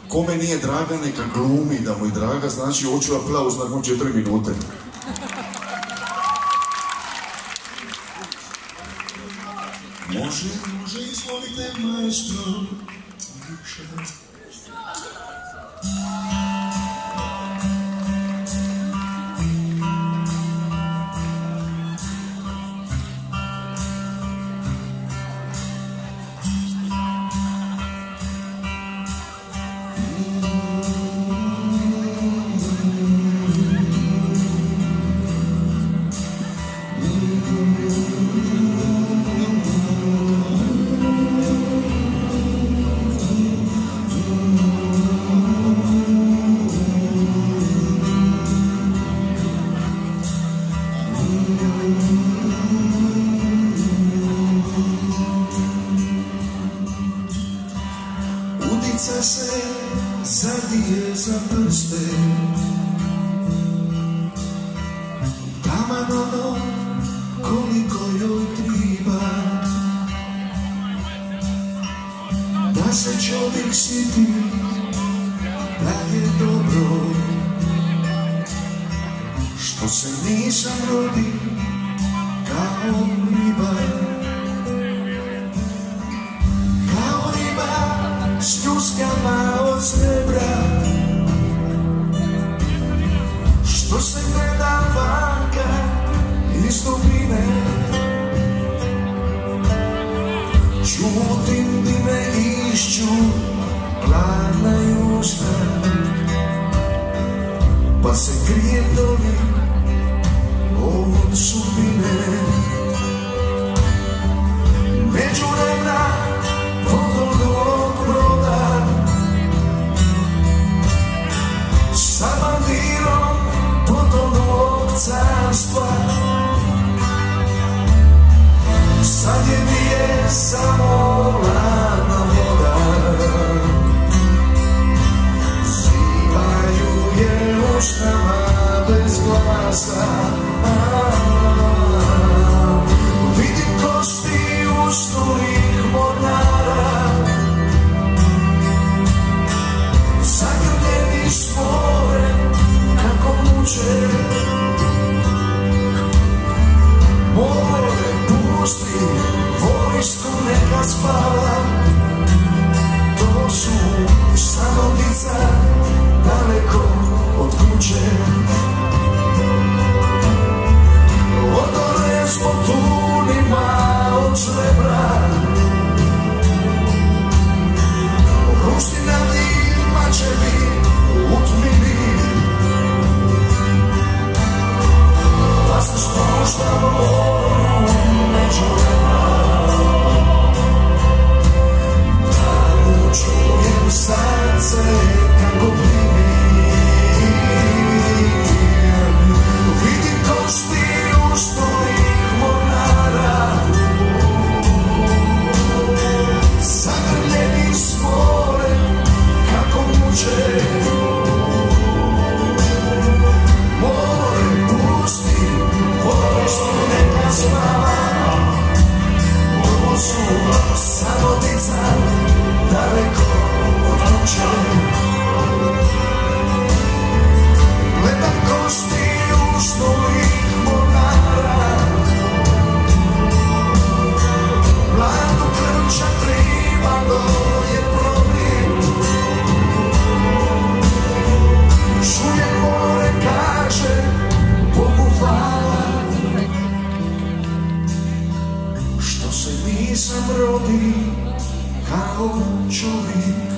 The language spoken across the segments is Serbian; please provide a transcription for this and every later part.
Kome nije draga, neka glumi da mu je draga, znači hoću aplauz nakon 4 minute. Može, izvolite, maestro. Udica se zadije za prste, taman ono koliko joj triba, da se čovjek sjeti da je dobro, što se nisam rodio kao riba. S ljuskama od srebra, što se gleda vanka iz dubine, čutim di me išću gladna i usta, pa se krijem doli od sudbine. Među rebra potonulog broda, sa bandirom potonulog carstva, sad je bije samo ladna voda, zivaju je ušnama bez glasa. Vidim kosti usnulih mornara, zagrljeni s morem kako muče. More pusti, vojsku neka spava, to su samo dica daleko od kuće. Odore s potunima od srebra, ruštinani mačevi utmini, pa se spušta vodu među rebra, da čujem srce kako plini. Vidim kosti usnulih mornara, zagrljeni s morem kako muče. More pusti, vojsku neka spava, ovo su samo dica daleko od kuće. Gledam kosti usnulih mornara, mladu krča tribalo je probit. Čujem more kaže Bogu hvala, što se nisam rodi kao čovjek.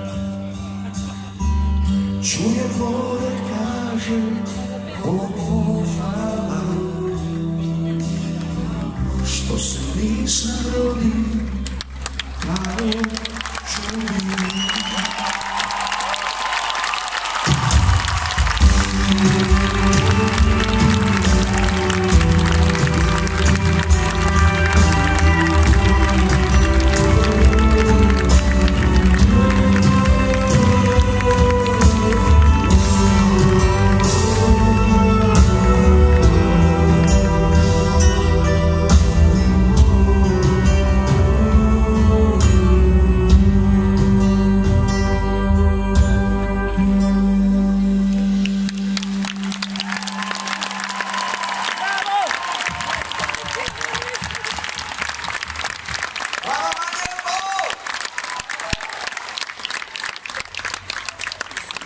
Čujem more kaže Bogu hvala, što se nisam rodi kao čovjek.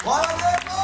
Hvala lijepo!